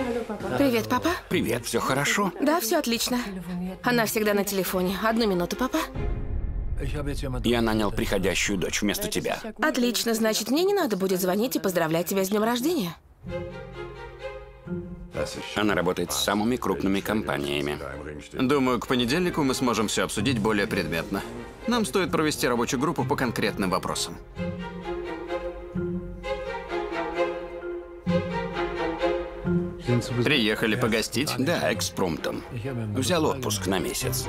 Привет, папа. Привет, все хорошо? Да, все отлично. Она всегда на телефоне. 1 минуту, папа. Я нанял приходящую дочь вместо тебя. Отлично, значит, мне не надо будет звонить и поздравлять тебя с днем рождения. Она работает с самыми крупными компаниями. Думаю, к понедельнику мы сможем все обсудить более предметно. Нам стоит провести рабочую группу по конкретным вопросам. Приехали погостить? Да, экспромтом. Взял отпуск на месяц.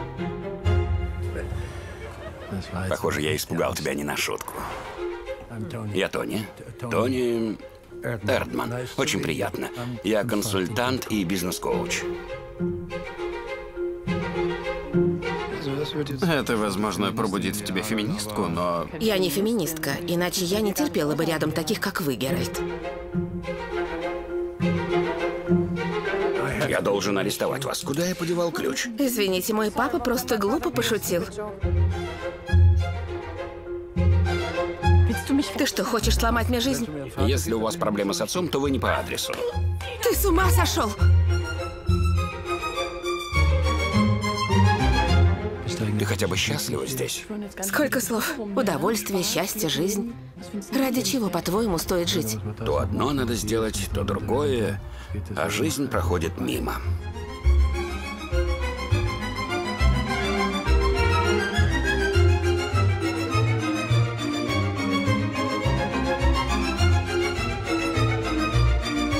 Похоже, я испугал тебя не на шутку. Я Тони. Тони Эрдман. Очень приятно. Я консультант и бизнес-коуч. Это, возможно, пробудит в тебе феминистку, но... Я не феминистка, иначе я не терпела бы рядом таких, как вы, Геральт. Я должен арестовать вас. Куда я подевал ключ? Извините, мой папа просто глупо пошутил. Ты что, хочешь сломать мне жизнь? Если у вас проблемы с отцом, то вы не по адресу. Ты с ума сошел? Ты хотя бы счастлива здесь? Сколько слов. Удовольствие, счастье, жизнь. Ради чего, по-твоему, стоит жить? То одно надо сделать, то другое, а жизнь проходит мимо.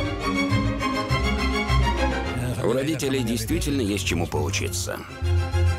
У родителей действительно есть чему поучиться.